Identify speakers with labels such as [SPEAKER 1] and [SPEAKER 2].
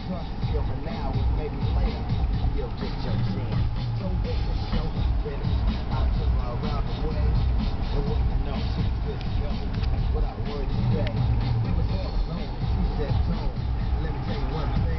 [SPEAKER 1] trust is here for now and maybe later you'll get your chance. So when the show is finished, I'll took her around the way. And what you know, she's good to go. Without a word to say, we was all alone. She said, Tone, let me tell you one thing.